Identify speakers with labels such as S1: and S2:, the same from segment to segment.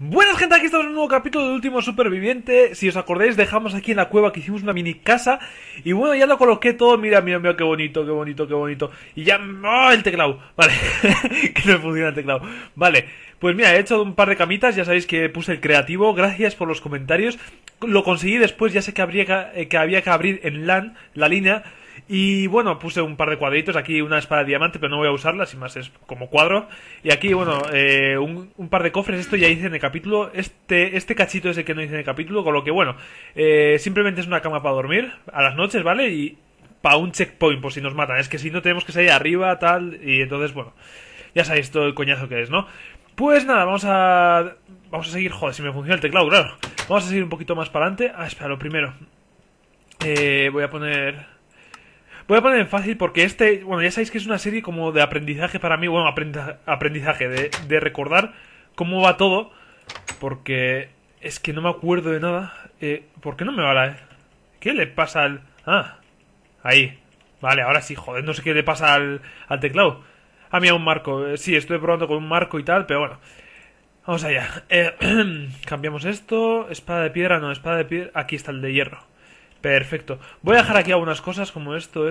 S1: Buenas gente, aquí estamos en un nuevo capítulo del Último Superviviente. Si os acordáis, dejamos aquí en la cueva que hicimos una mini casa. Y bueno, ya lo coloqué todo. Mira, mira, mira, qué bonito, qué bonito, qué bonito. Y ya... ¡Oh, el teclado! Vale, que no me funciona el teclado. Vale, pues mira, he hecho un par de camitas. Ya sabéis que puse el creativo. Gracias por los comentarios. Lo conseguí después, ya sé que había que abrir en LAN la línea. Y bueno, puse un par de cuadritos. Aquí una espada de diamante, pero no voy a usarla, sin más es como cuadro. Y aquí, bueno, un par de cofres. Esto ya hice en el capítulo. Este cachito es el que no hice en el capítulo. Con lo que, bueno, simplemente es una cama para dormir a las noches, ¿vale? Y para un checkpoint, por si nos matan. Es que si no tenemos que salir arriba, tal. Y entonces, bueno, ya sabéis todo el coñazo que es, ¿no? Pues nada, vamos a seguir. Joder, si me funciona el teclado, claro. Vamos a seguir un poquito más para adelante. Ah, espera, lo primero. Voy a poner en fácil porque bueno, ya sabéis que es una serie como de aprendizaje para mí, bueno, aprendizaje, de recordar cómo va todo, porque es que no me acuerdo de nada. ¿Por qué no me va ¿Qué le pasa al...? Ah, ahí. Vale, ahora sí, joder, no sé qué le pasa al teclado. Ah, mira, un marco. Sí, estoy probando con un marco y tal, pero bueno. Vamos allá. Cambiamos esto. Espada de piedra, no, espada de piedra. Aquí está el de hierro. Perfecto. Voy a dejar aquí algunas cosas como esto,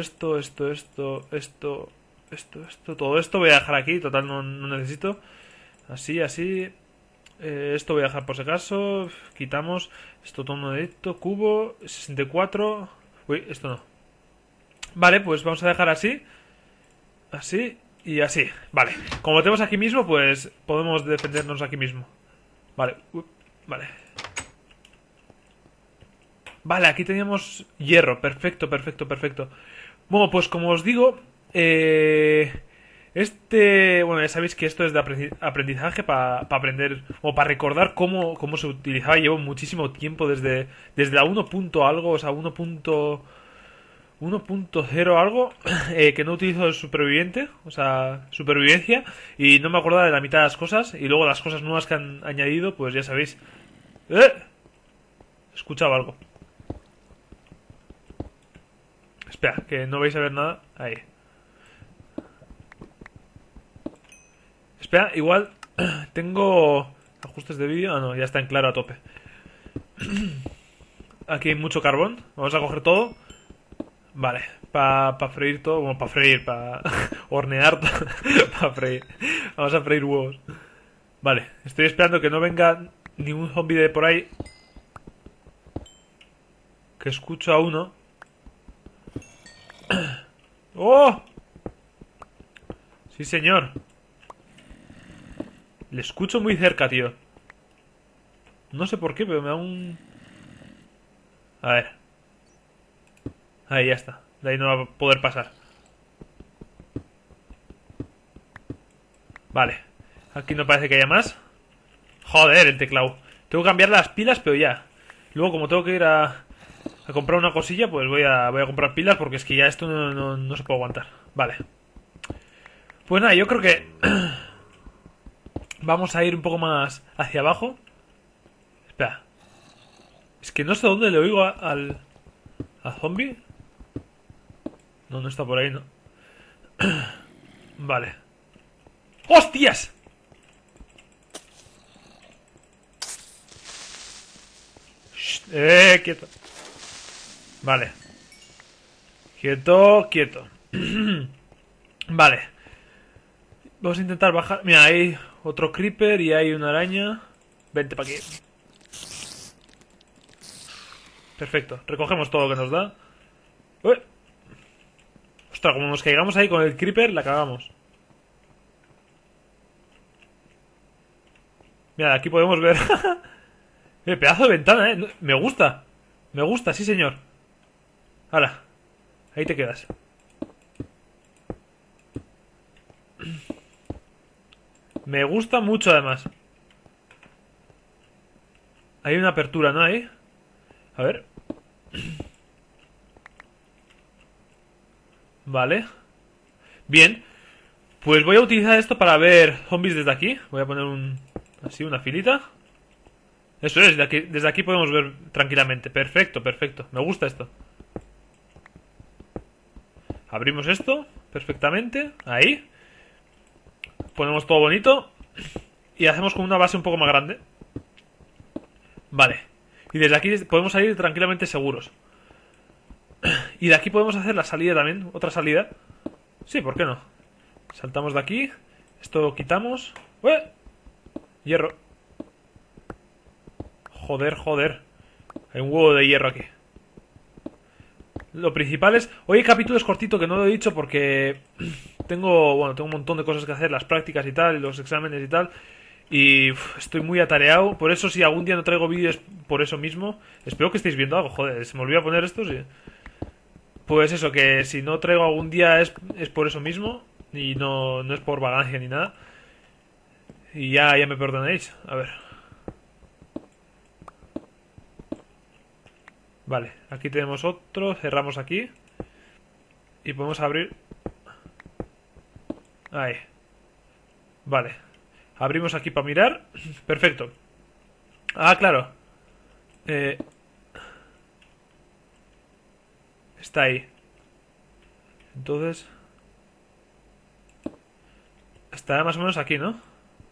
S1: todo esto. Voy a dejar aquí, total no necesito. Así, así. Esto voy a dejar por si acaso. Quitamos esto, tono de esto, cubo, 64. Uy, esto no. Vale, pues vamos a dejar así. Así y así. Vale. Como lo tenemos aquí mismo, pues podemos defendernos aquí mismo. Vale. Vale. Vale, aquí teníamos hierro. Perfecto, perfecto, perfecto. Bueno, pues como os digo, bueno, ya sabéis que esto es de aprendizaje para aprender o para recordar cómo se utilizaba. Llevo muchísimo tiempo desde la 1. Algo, o sea, 1.0 algo, que no utilizo el superviviente, o sea, supervivencia, y no me acordaba de la mitad de las cosas, y luego las cosas nuevas que han añadido, pues ya sabéis. Escuchaba algo. Espera, que no vais a ver nada. Ahí. Espera, igual tengo ajustes de vídeo. Ah, no, ya está en claro a tope. Aquí hay mucho carbón. Vamos a coger todo. Vale, para freír todo. Bueno, para freír, para hornear todo. Para freír. Vamos a freír huevos. Vale, estoy esperando que no venga ningún zombie de por ahí. Que escucho a uno. ¡Oh! Sí, señor. Le escucho muy cerca, tío. No sé por qué, pero me da un... A ver. Ahí ya está. De ahí no va a poder pasar. Vale. Aquí no parece que haya más. Joder, el teclado. Tengo que cambiar las pilas, pero ya. Luego, como tengo que ir a comprar una cosilla, pues voy a comprar pilas porque es que ya esto no se puede aguantar. Vale. Pues nada, yo creo que vamos a ir un poco más hacia abajo. Espera. Es que no sé dónde le oigo al zombie. No está por ahí, ¿no? Vale. ¡Hostias! Shh, quieto. Vale. Quieto, quieto. Vale. Vamos a intentar bajar. Mira, hay otro creeper y hay una araña. Vente para aquí. Perfecto. Recogemos todo lo que nos da. ¡Uy! Ostras, como nos caigamos ahí con el creeper, la cagamos. Mira, aquí podemos ver. Pedazo de ventana, Me gusta. Me gusta, sí señor. Hala. Ahí te quedas. Me gusta mucho además. Hay una apertura, ¿no? Ahí. A ver. Vale. Bien. Pues voy a utilizar esto para ver zombies desde aquí. Voy a poner así, una filita. Eso es, desde aquí podemos ver tranquilamente. Perfecto, perfecto. Me gusta esto. Abrimos esto perfectamente. Ahí. Ponemos todo bonito. Y hacemos con una base un poco más grande. Vale. Y desde aquí podemos salir tranquilamente seguros. Y de aquí podemos hacer la salida también. Otra salida. Sí, ¿por qué no? Saltamos de aquí. Esto quitamos. ¡Ué! Hierro. Joder, joder. Hay un huevo de hierro aquí. Lo principal es... Hoy el capítulo es cortito, que no lo he dicho porque... tengo un montón de cosas que hacer. Las prácticas y tal, y los exámenes y tal. Y estoy muy atareado. Por eso si algún día no traigo vídeos por eso mismo. Espero que estéis viendo algo. Joder, se me olvidó poner esto, sí. Pues eso, que si no traigo algún día es por eso mismo. Y no es por vagancia ni nada. Y ya me perdonéis. A ver. Vale, aquí tenemos otro. Cerramos aquí. Y podemos abrir. Ahí. Vale. Abrimos aquí para mirar. Perfecto. Ah, claro. Está ahí. Entonces... estará más o menos aquí, ¿no?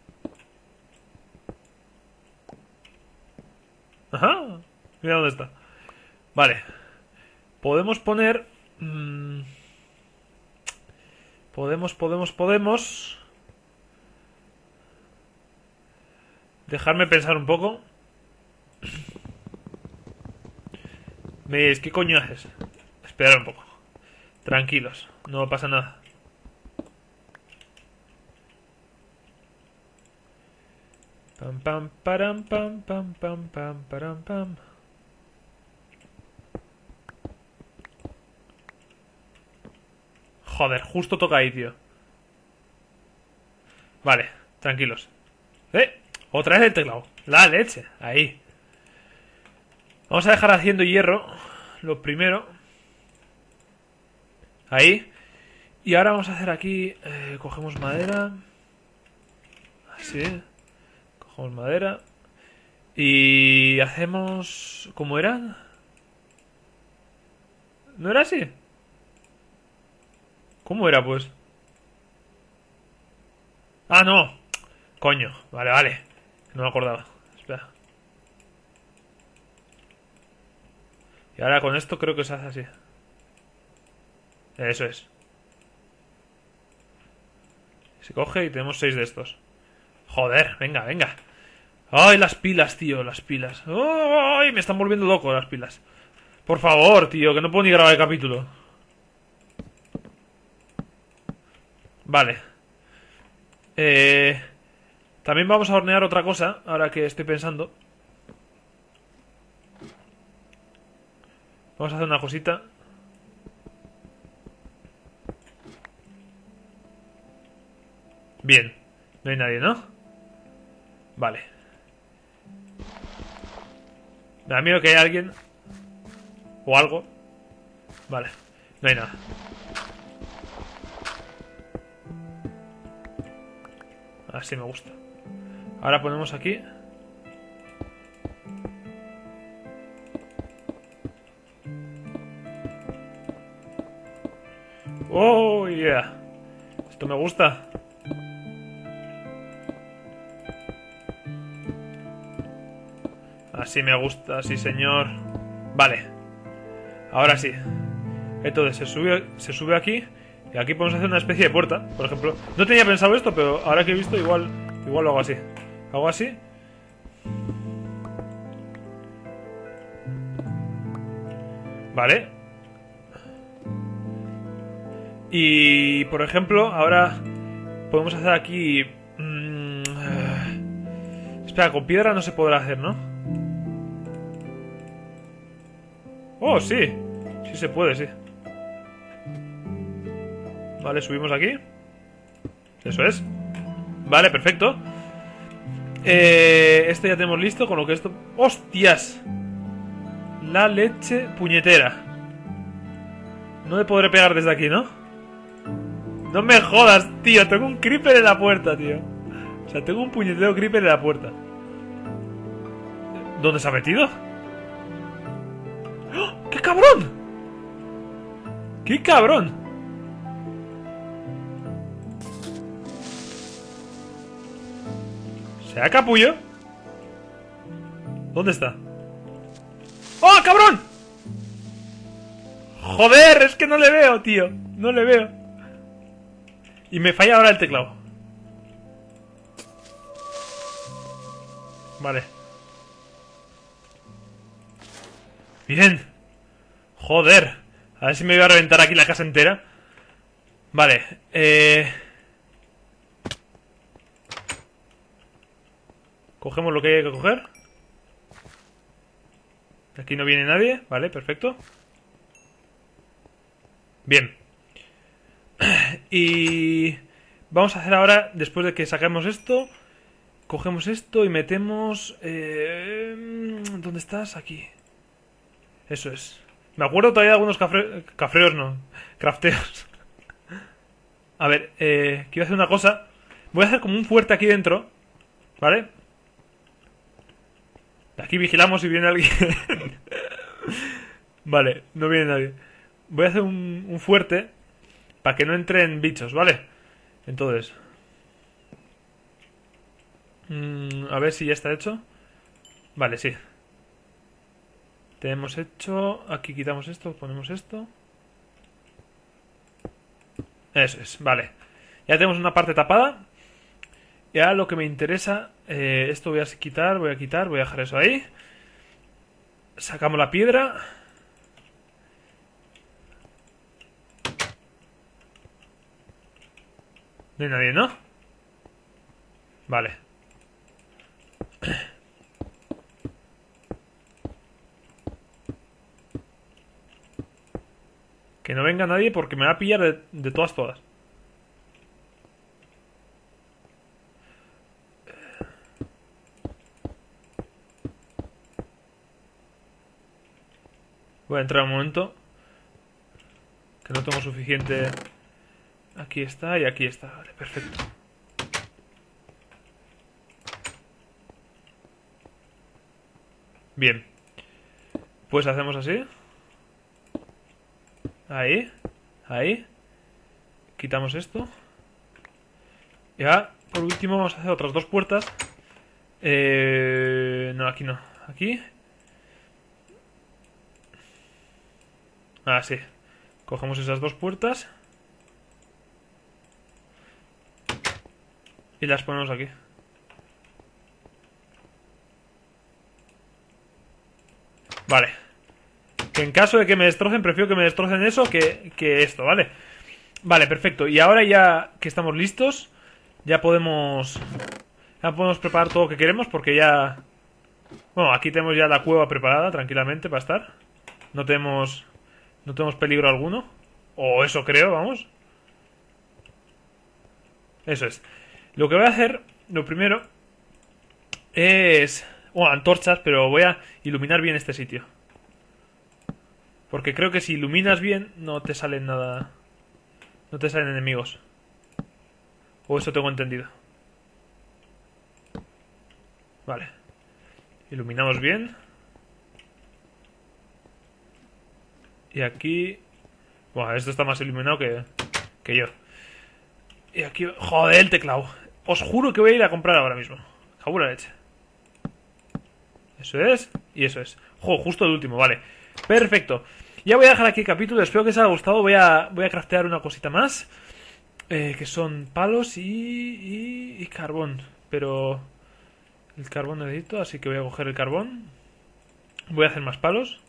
S1: Ajá. Mira dónde está. Vale. Podemos poner... Podemos... Dejarme pensar un poco. Me diréis, ¿qué coño haces? Esperad un poco. Tranquilos, no pasa nada. Pam pam param pam pam pam pam param pam. Joder, justo toca ahí, tío. Vale, tranquilos. Otra vez el teclado. La leche, ahí. Vamos a dejar haciendo hierro. Lo primero. Ahí. Y ahora vamos a hacer aquí... cogemos madera. Así. Cogemos madera. Y hacemos... ¿Cómo era? ¿No era así? ¿Cómo era, pues? Ah, no. Coño. Vale. No me acordaba. Espera. Y ahora con esto creo que se hace así. Eso es. Se coge y tenemos 6 de estos. Joder, venga. Ay, las pilas, tío, las pilas. Ay, me están volviendo loco las pilas. Por favor, tío, que no puedo ni grabar el capítulo. Vale. También vamos a hornear otra cosa, ahora que estoy pensando. Vamos a hacer una cosita. Bien. No hay nadie, ¿no? Vale. Me da miedo que haya alguien. O algo. Vale. No hay nada. Así me gusta. Ahora ponemos aquí. Oh, yeah. Esto me gusta. Así me gusta, sí señor. Vale. Ahora sí. Entonces se sube aquí. Y aquí podemos hacer una especie de puerta, por ejemplo. No tenía pensado esto, pero ahora que he visto igual lo hago así. Hago así. Vale. Y por ejemplo, ahora podemos hacer aquí... espera, con piedra no se podrá hacer, ¿no? Oh, sí. Sí se puede, sí. Vale, subimos aquí. Eso es. Vale, perfecto. Esto ya tenemos listo, con lo que esto... ¡Hostias! La leche puñetera. No le podré pegar desde aquí, ¿no? No me jodas, tío. Tengo un creeper en la puerta, tío. O sea, tengo un puñetero creeper en la puerta. ¿Dónde se ha metido? ¡Oh! ¡Qué cabrón! ¡Qué cabrón! ¿Se ha capullo? ¿Dónde está? ¡Oh, cabrón! Joder, es que no le veo, tío. No le veo. Y me falla ahora el teclado. Vale. Bien. Joder. A ver si me voy a reventar aquí la casa entera. Vale. Cogemos lo que hay que coger. Aquí no viene nadie. Vale, perfecto. Bien. Y vamos a hacer ahora, después de que saquemos esto, cogemos esto y metemos... ¿Dónde estás? Aquí. Eso es. Me acuerdo todavía de algunos cafreos, no. Crafteos. A ver, quiero hacer una cosa. Voy a hacer como un fuerte aquí dentro. ¿Vale? Aquí vigilamos si viene alguien. Vale, no viene nadie. Voy a hacer un fuerte para que no entren bichos, ¿vale? Entonces a ver si ya está hecho. Vale, sí. Tenemos hecho. Aquí quitamos esto, ponemos esto. Eso es, vale. Ya tenemos una parte tapada. Y ahora lo que me interesa, esto voy a quitar, voy a dejar eso ahí. Sacamos la piedra. No hay nadie, ¿no? Vale. Que no venga nadie porque me va a pillar de todas. Voy a entrar un momento. Que no tengo suficiente. Aquí está y aquí está. Vale, perfecto. Bien. Pues hacemos así. Ahí. Ahí. Quitamos esto. Ya, por último vamos a hacer otras dos puertas. No, aquí no. Aquí. Ah, sí. Cogemos esas dos puertas. Y las ponemos aquí. Vale. Que en caso de que me destrocen, prefiero que me destrocen eso que esto, ¿vale? Vale, perfecto. Y ahora ya que estamos listos, ya podemos preparar todo lo que queremos porque ya... Bueno, aquí tenemos ya la cueva preparada tranquilamente para estar. No tenemos peligro alguno. O eso creo, vamos. Eso es. Lo que voy a hacer, lo primero, es... Bueno, antorchas, pero voy a iluminar bien este sitio. Porque creo que si iluminas bien, no te salen nada... No te salen enemigos. O eso tengo entendido. Vale. Iluminamos bien. Y aquí... Bueno, esto está más iluminado que yo. Y aquí... Joder, el teclado. Os juro que voy a ir a comprar ahora mismo. Jabura leche. Eso es. Y eso es. Jo, justo el último, vale. Perfecto. Ya voy a dejar aquí el capítulo. Espero que os haya gustado. Voy a craftear una cosita más. Que son palos y carbón. Pero... El carbón necesito, así que voy a coger el carbón. Voy a hacer más palos.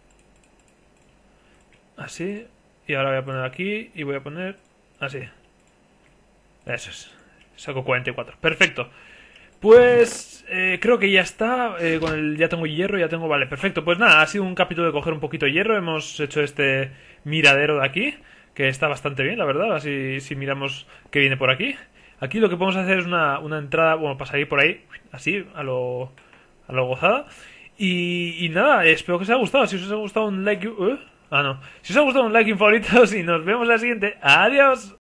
S1: Así. Y ahora voy a poner aquí. Y voy a poner... Así. Eso es. Saco 44. Perfecto. Pues creo que ya está. Ya tengo hierro, ya tengo... Vale, perfecto. Pues nada, ha sido un capítulo de coger un poquito de hierro. Hemos hecho este miradero de aquí, que está bastante bien, la verdad. Así si miramos qué viene por aquí. Aquí lo que podemos hacer es una entrada, bueno, para salir por ahí, así, a lo gozada. Y nada, espero que os haya gustado. Si os ha gustado un like... no. Si os ha gustado un like y un favorito, y nos vemos en la siguiente. Adiós.